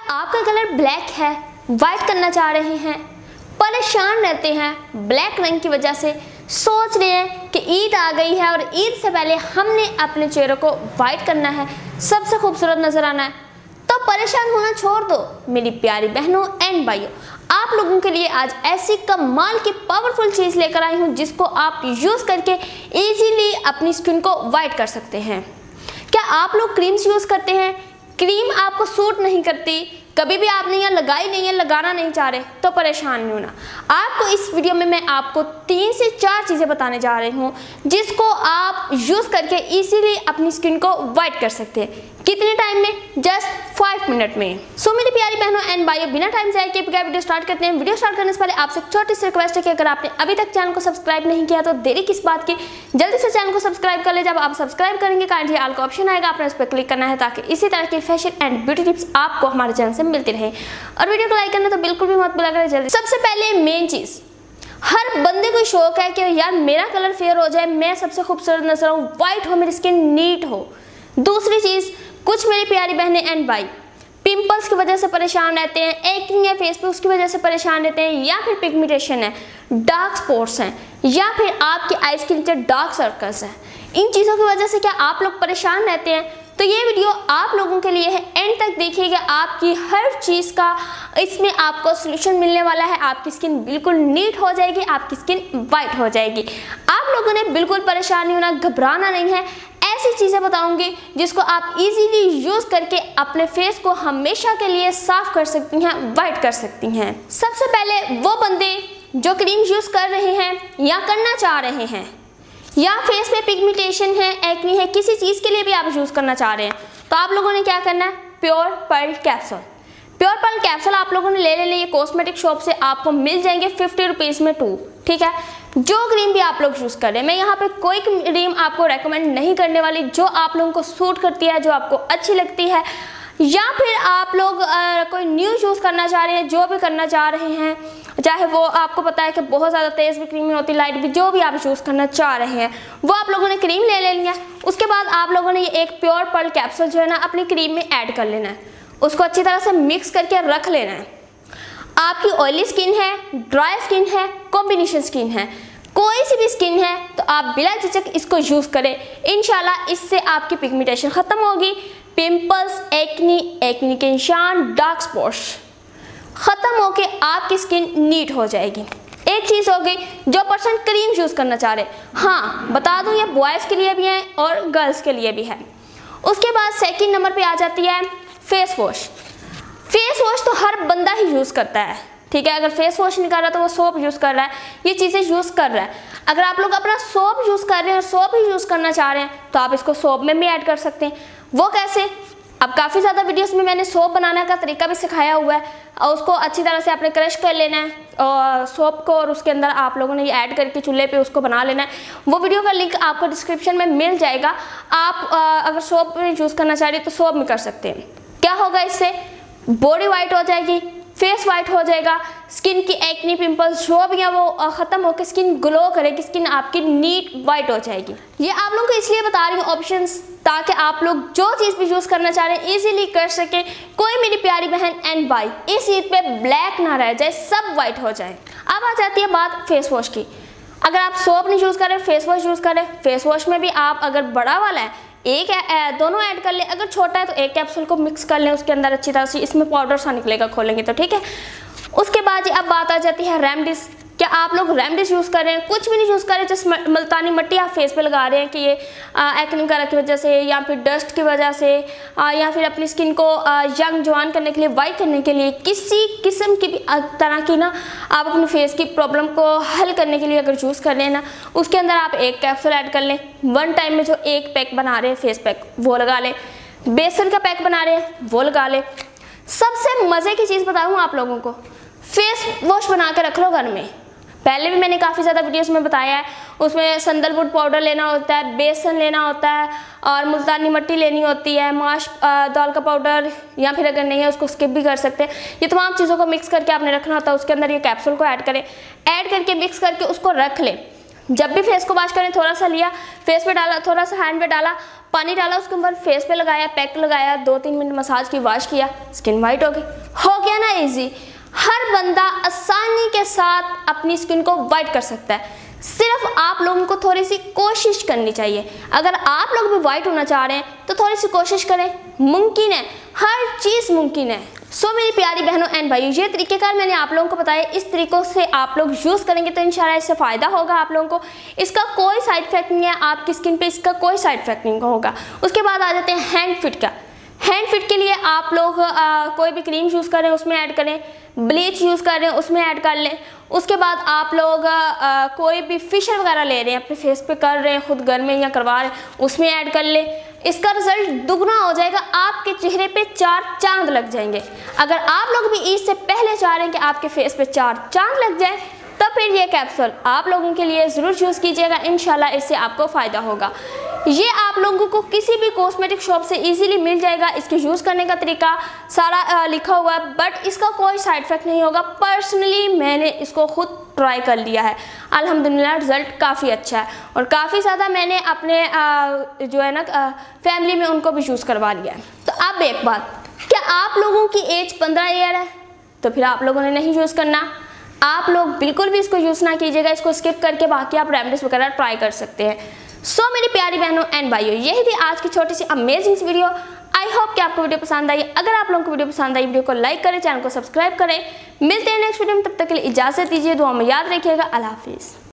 आपका colour black है, white करना चाह रहे हैं, परेशान रहते हैं ब्लैक रंग की वजह से, सोच रहे हैं कि ईद आ गई है और ईद से पहले हमने अपने चेहरे को वाइट करना है, सबसे खूबसूरत नजर आना है, तो परेशान होना छोड़ दो मेरी प्यारी बहनों एंड भाइयों। आप लोगों के लिए आज ऐसी कमाल की पावरफुल चीज़ लेकर आई हूँ जिसको आप यूज़ करके इजीली अपनी स्किन को वाइट कर सकते हैं। क्या आप लोग क्रीम्स यूज़ करते हैं, क्रीम आपको सूट नहीं करती, कभी भी आपने यहाँ लगाई नहीं है, लगाना नहीं चाह रहे, तो परेशान नहीं होना। आपको इस वीडियो में मैं आपको 3 से 4 चीज़ें बताने जा रही हूँ जिसको आप यूज़ करके इजीली अपनी स्किन को वाइट कर सकते हैं। कितने टाइम में? जस्ट 5 मिनट में। सो मेरी प्यारी बहनों एंड भाइयों, बिना टाइम जाए के वीडियो स्टार्ट करते हैं। वीडियो स्टार्ट करने से पहले आपसे छोटी सी रिक्वेस्ट है कि अगर आपने अभी तक चैनल को सब्सक्राइब नहीं किया तो देरी किस बात की, जल्दी से चैनल को सब्सक्राइब कर ले। जब आप सब्सक्राइब करेंगे काइंडली ऑल का ऑप्शन आएगा, आपने उस पर क्लिक करना है ताकि इसी तरह की फैशन एंड ब्यूटी टिप्स आपको हमारे चैनल से मिलती रहे। और वीडियो को लाइक करना तो बिल्कुल भी मत भूला करें जल्दी। सबसे पहले मेन चीज, हर बंदे को शौक है कि यार मेरा कलर फेयर हो जाए, मैं सबसे खूबसूरत नजर आऊं, वाइट हो, मेरी स्किन नीट हो। दूसरी चीज, कुछ मेरी प्यारी बहनें एंड भाई पिंपल्स की वजह से परेशान रहते हैं, एक्ने है फेस पे उसकी वजह से परेशान रहते हैं, या फिर पिगमेंटेशन है, डार्क स्पॉट्स हैं, या फिर आपकी आईज के नीचे डार्क सर्कल्स हैं। इन चीज़ों की वजह से क्या आप लोग परेशान रहते हैं? तो ये वीडियो आप लोगों के लिए है, एंड तक देखिएगा। आपकी हर चीज़ का इसमें आपको सोल्यूशन मिलने वाला है। आपकी स्किन बिल्कुल नीट हो जाएगी, आपकी स्किन वाइट हो जाएगी। आप लोगों ने बिल्कुल परेशान नहीं होना, घबराना नहीं है। ऐसी चीज़ें बताऊंगी जिसको आप इजीली यूज़ करके अपने फेस को हमेशा के लिए साफ कर सकती हैं, वाइट कर सकती हैं। सबसे पहले वो बंदे जो क्रीम यूज़ कर रहे हैं या करना चाह रहे हैं, या फेस पे पिगमेंटेशन है, एक्ने है, किसी चीज़ के लिए भी आप यूज़ करना चाह रहे हैं, तो आप लोगों ने क्या करना है, pure pearl capsule. Pure pearl capsule आप लोगों ने ले लेने, ये कॉस्मेटिक शॉप से आपको मिल जाएंगे 50 रुपीज़ में 2, ठीक है। जो क्रीम भी आप लोग यूज़ कर रहे हैं, मैं यहाँ पे कोई क्रीम आपको रेकमेंड नहीं करने वाली, जो आप लोगों को सूट करती है, जो आपको अच्छी लगती है, या फिर आप लोग कोई न्यू यूज़ करना चाह रहे हैं, जो भी करना चाह रहे हैं, चाहे वो आपको पता है कि बहुत ज़्यादा तेज़ भी क्रीम होती, लाइट भी, जो भी आप यूज़ करना चाह रहे हैं वो आप लोगों ने क्रीम ले लेनी है। उसके बाद आप लोगों ने ये एक प्योर पर्ल कैप्सूल जो है ना अपनी क्रीम में ऐड कर लेना है, उसको अच्छी तरह से मिक्स करके रख लेना है। आपकी ऑयली स्किन है, ड्राई स्किन है, कॉम्बिनेशन स्किन है, कोई सी भी स्किन है, तो आप बिना झिझक इसको यूज़ करें। इंशाल्लाह इससे आपकी पिगमेंटेशन ख़त्म होगी, पिंपल्स, एक्ने के निशान, डार्क स्पॉट्स ख़त्म होके आपकी स्किन नीट हो जाएगी। एक चीज़ हो गई जो पर्सन क्रीम यूज़ करना चाह रहे, हाँ बता दूँ ये बॉयज़ के लिए भी है और गर्ल्स के लिए भी है। उसके बाद सेकंड नंबर पे आ जाती है फेस वॉश। फेस वॉश तो हर बंदा ही यूज़ करता है, ठीक है। अगर फेस वॉश नहीं कर रहा तो वो सोप यूज़ कर रहा है, ये चीज़ें यूज़ कर रहा है। अगर आप लोग अपना सोप यूज़ कर रहे हैं और सोप ही यूज़ करना चाह रहे हैं तो आप इसको सोप में भी ऐड कर सकते हैं। वो कैसे? अब काफ़ी ज़्यादा वीडियोस में मैंने सोप बनाने का तरीका भी सिखाया हुआ है, और उसको अच्छी तरह से आपने क्रश कर लेना है और सोप को, और उसके अंदर आप लोगों ने ये ऐड करके चूल्हे पे उसको बना लेना है। वो वीडियो का लिंक आपको डिस्क्रिप्शन में मिल जाएगा। आप अगर सोप में यूज़ करना चाह रहे हैं तो सोप में कर सकते हैं। क्या होगा इससे? बॉडी वाइट हो जाएगी, फेस वाइट हो जाएगा, स्किन की एक्ने पिंपल्स जो भी है वो ख़त्म होकर स्किन ग्लो करेगी, स्किन आपकी नीट वाइट हो जाएगी। ये आप लोगों को इसलिए बता रही हूँ ऑप्शंस, ताकि आप लोग जो चीज़ भी यूज़ करना चाह रहे हैं इजीली कर सकें। कोई मेरी प्यारी बहन एंड भाई इस ईद पे ब्लैक ना रह जाए, सब वाइट हो जाए। अब आ जाती है बात फेस वॉश की। अगर आप सोप नहीं यूज़ करें, फेस वॉश यूज़ करें, फेस वॉश में भी आप अगर बड़ा वाला है दोनों ऐड कर लें, अगर छोटा है तो एक कैप्सूल को मिक्स कर लें उसके अंदर अच्छी तरह से, इसमें पाउडर सा निकलेगा खोलेंगे तो, ठीक है। उसके बाद अब बात आ जाती है रेमडीज। क्या आप लोग रेमडीज यूज़ कर रहे हैं? कुछ भी नहीं यूज़ कर रहे, जस्ट मुल्तानी मिट्टी आप फेस पे लगा रहे हैं कि ये एक्ने कलर की वजह से, या फिर डस्ट की वजह से, या फिर अपनी स्किन को यंग जवान करने के लिए, वाइट करने के लिए, किसी किस्म की भी तरह की ना आप अपने फेस की प्रॉब्लम को हल करने के लिए अगर यूज़ कर रहे हैं ना, उसके अंदर आप एक कैप्सूल ऐड कर लें। 1 टाइम में जो एक पैक बना रहे हैं फेस पैक वो लगा लें, बेसन का पैक बना रहे हैं वो लगा लें। सबसे मज़े की चीज़ बताऊँ आप लोगों को, फेस वॉश बना के रख लो घर में। पहले भी मैंने काफ़ी ज़्यादा वीडियोस में बताया है, उसमें संदलवुड पाउडर लेना होता है, बेसन लेना होता है, और मुल्तानी मिट्टी लेनी होती है, माश दाल का पाउडर, या फिर अगर नहीं है उसको स्किप भी कर सकते हैं। ये तमाम चीज़ों को मिक्स करके आपने रखना होता है। उसके अंदर ये कैप्सूल को ऐड करें, ऐड करके मिक्स करके उसको रख लें। जब भी फेस को वॉश करें, थोड़ा सा लिया, फेस पे डाला, थोड़ा सा हैंड पे डाला, पानी डाला, उसके ऊपर फेस पे लगाया, पैक लगाया, 2-3 मिनट मसाज की, वॉश किया, स्किन वाइट हो गई। हो गया ना इजी। हर बंदा आसानी के साथ अपनी स्किन को वाइट कर सकता है, सिर्फ आप लोगों को थोड़ी सी कोशिश करनी चाहिए। अगर आप लोग भी वाइट होना चाह रहे हैं तो थोड़ी सी कोशिश करें, मुमकिन है, हर चीज़ मुमकिन है। सो मेरी प्यारी बहनों एंड भाइयों, ये तरीक़ेकार मैंने आप लोगों को बताया, इस तरीक़ों से आप लोग यूज़ करेंगे तो इंशाल्लाह इससे फ़ायदा होगा आप लोगों को। इसका कोई साइड इफेक्ट नहीं है, आपकी स्किन पे इसका कोई साइड इफेक्ट नहीं होगा। उसके बाद आ जाते हैं हैंड फिट का। हैंड फिट के लिए आप लोग कोई भी क्रीम यूज़ करें उसमें ऐड करें, ब्लीच यूज़ कर रहे हैं उसमें ऐड कर लें। उसके बाद आप लोग कोई भी फेशियल वगैरह ले रहे हैं, अपने फेस पे कर रहे हैं, खुद घर में या करवा रहे हैं, उसमें ऐड कर लें। इसका रिजल्ट दुगना हो जाएगा, आपके चेहरे पे 4 चांद लग जाएंगे। अगर आप लोग भी ईद से पहले चाह रहे हैं कि आपके फेस पे 4 चांद लग जाए, तब फिर ये कैप्सूल आप लोगों के लिए ज़रूर यूज़ कीजिएगा, इंशाल्लाह इससे आपको फ़ायदा होगा। ये आप लोगों को किसी भी कॉस्मेटिक शॉप से इजीली मिल जाएगा। इसके यूज़ करने का तरीका सारा लिखा हुआ है, बट इसका कोई साइड इफेक्ट नहीं होगा। पर्सनली मैंने इसको खुद ट्राई कर लिया है, अल्हम्दुलिल्लाह रिज़ल्ट काफ़ी अच्छा है, और काफ़ी ज़्यादा मैंने अपने जो है ना फैमिली में उनको भी यूज़ करवा लिया है। तो अब एक बात, क्या आप लोगों की एज 15 ईयर है तो फिर आप लोगों ने नहीं यूज़ करना। आप लोग बिल्कुल भी इसको यूज़ ना कीजिएगा, इसको स्किप करके बाकी आप रेमेडीज वगैरह ट्राई कर सकते हैं। सो मेरी प्यारी बहनों एंड भाइयों, यही थी आज की छोटी सी अमेजिंग वीडियो। आई होप कि आपको वीडियो पसंद आई। अगर आप लोगों को वीडियो पसंद आई, वीडियो को लाइक करें, चैनल को सब्सक्राइब करें। मिलते हैं नेक्स्ट वीडियो में, तब तक के लिए इजाज़त दीजिए, दुआ में याद रखिएगा। अल्लाह हाफिज़।